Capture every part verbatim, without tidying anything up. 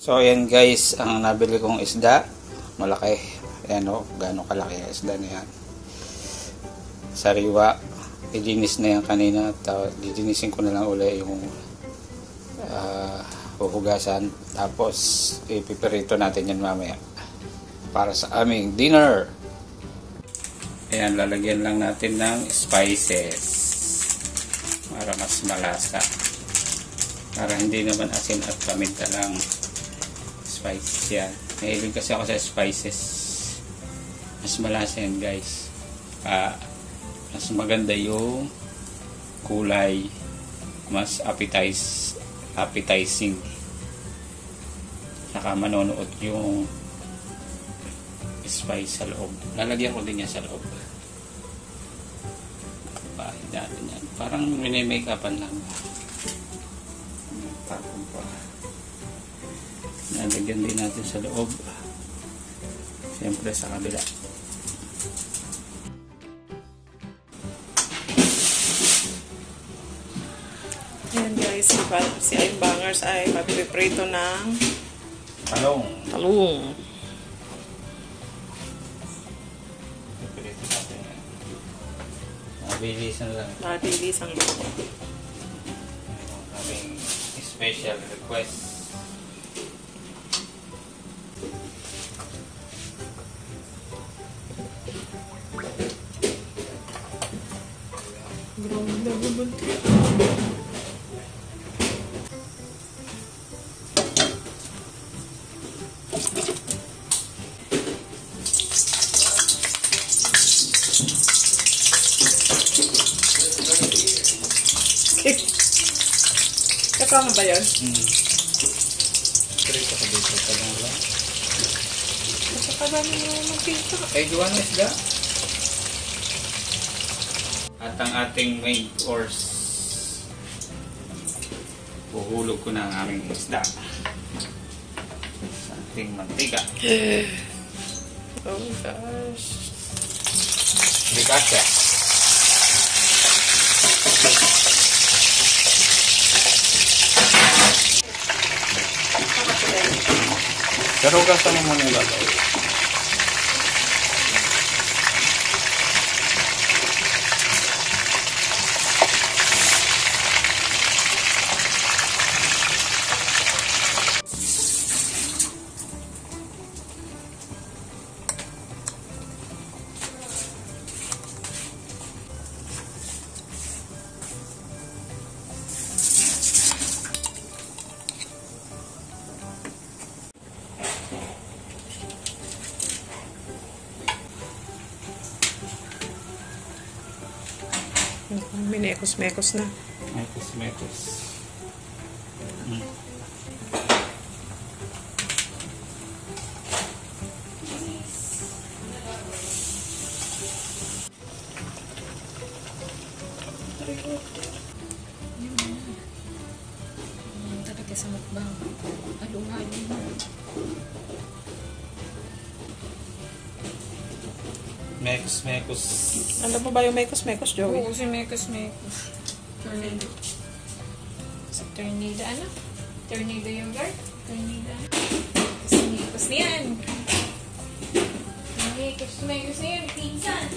So ayan guys, ang nabili kong isda, malaki. Ayan o, gano'ng kalaki ang isda na yan. Sariwa, idinis na yan kanina. Didinisin ko na lang uli yung uh, huhugasan. Tapos ipiperito natin yan mamaya para sa aming dinner. Ayan, lalagyan lang natin ng spices para mas malasa. Para hindi naman asin at paminta lang. Spices yan. Mahilig kasi ako sa spices. Mas malasa yan guys. Uh, mas maganda yung kulay. Mas appetize, appetizing. Saka manonood yung spice sa loob. Lalagyan ko din yan sa loob. Bahid natin yan. Parang mini-make-upan lang. Tapon pa. Nalagyan din natin sa loob. Siyempre sa kabila. Ayan guys, si Ayong Bangers ay magpiprito ng talong. Talong. Piprito natin yan. Mabilisan lang. Mabilisan lang. Aming special request. Grabe na bubunti. Kasama ba yun? Hmm. Prito ka dito. Talong lang. Saka ba naman mag-pinto? Ay, gawa ng isda. At ang ating main course. Puhulog ko na ang aming isda. Sa ating mantika. Oh gosh. Bikasya. Pero hugasan mo muna yung babaw. Minekos-mekos na. Mekos-mekos. Hmm. Talaga sa mukbang. Alungan mo. Mekos-mekos. Alam mo ba yung mekos-mekos, Joey? Oo, si Mekos-Mekos. Tornado. Sa tornado, ano? Tornado yung guard? Tornado, ano? Mekos-Mekos na yan. Mekos-Mekos na yan, pinsan.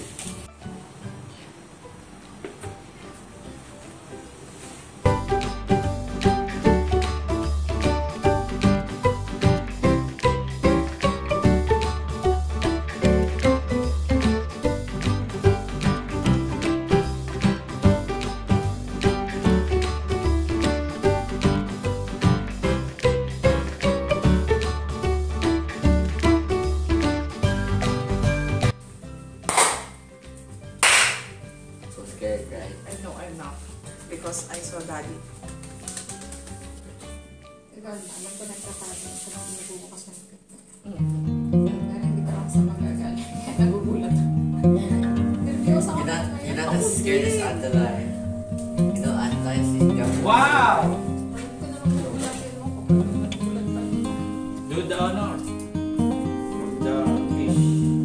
Scared, right? I know I'm not. Because I saw daddy. Ikaw, alam ko nagtatapin sa mga nabubukas ng pito. Mm. Narinig ako sa magagal. Nagugulat. Nervyosa ako. You're not, you're not as scared as Atala. You know, Atala is young. Wow! Alam ko naman nagugulat yun ako. Nagugulat pa yun. Do the honor. The fish.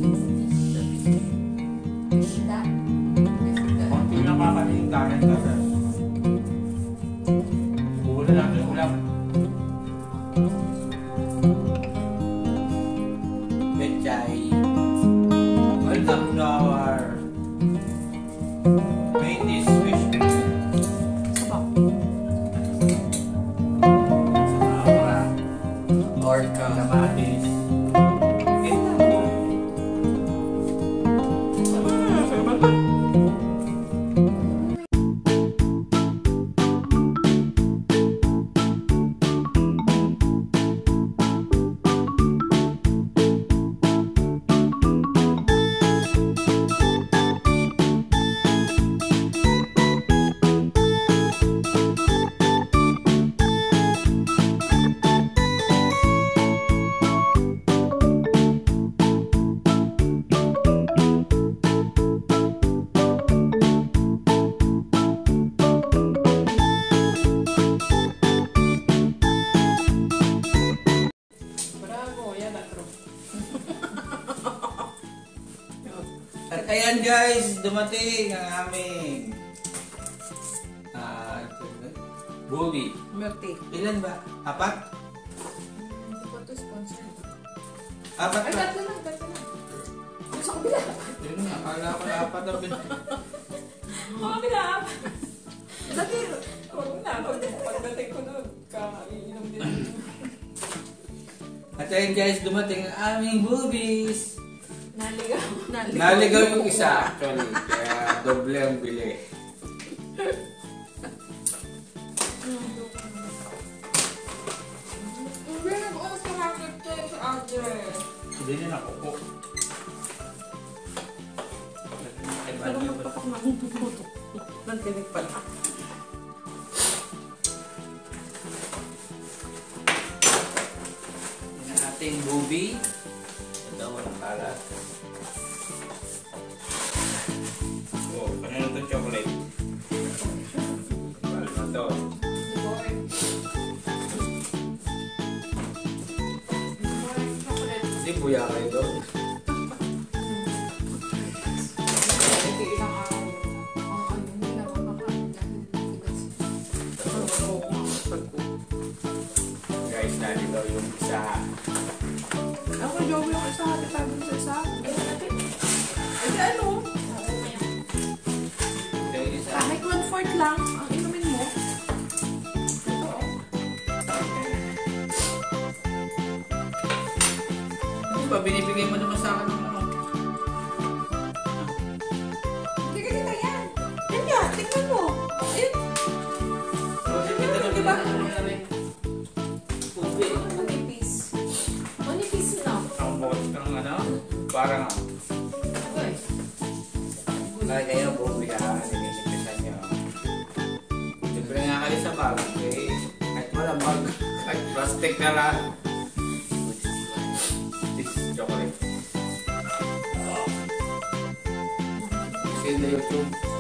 Isda. Isda. Konti lang kakaling kanin ka sir. Ulan natin ulam. At ayan guys, dumating ang aming ah, Bubi. Milk Ilan ba? Apat? Hindi ko to sponsor. Apat Ay, ba? tatlo lang, tatlo lang. Gusto ko bila. Yun nga, akala ko na apat na bin. Mga bila. Lagi. Huwag na. Pag- Pagdating ko doon, kaiinom din. At ayan guys, dumating ang aming boobies. Naligaw. Naligaw. Naligaw yung isa actually, kaya doble ang bili. Hindi, nag-off ka nakit kayo sa address. Hindi na nakupo. Pero magpapak na akong puputok. Nagtinig pala. Yung ating boobie. Ito, walang kalat. Oh, kanina itong chocolate. Mahal na to. Boy. Boy, chocolate. Hindi, buya kayo doon. Hindi ilang araw. Ang ano, hindi na ako makain dahil tigas. Guys, naligaw yung isa. Ako, Joey, yung isa. Hati tayo dun sa isa. Eh, ano? Ito yung isa. Kahit one-fourth lang, ang inumin mo. Ito, oh. Ano ba, binibigay mo naman sa akin ng ano? Hindi ka dito yan. Yan nga, tingnan mo. Ayun. Diba? Manipis. Manipis na. Ang bukod ng ano, parang Boy. Kaya kayo, bubi ka, sinisipisan nyo. Siyempre nga kayo sa bag, eh, kahit malamag, kahit plastic na lang. This is chocolate. Kasi na YouTube.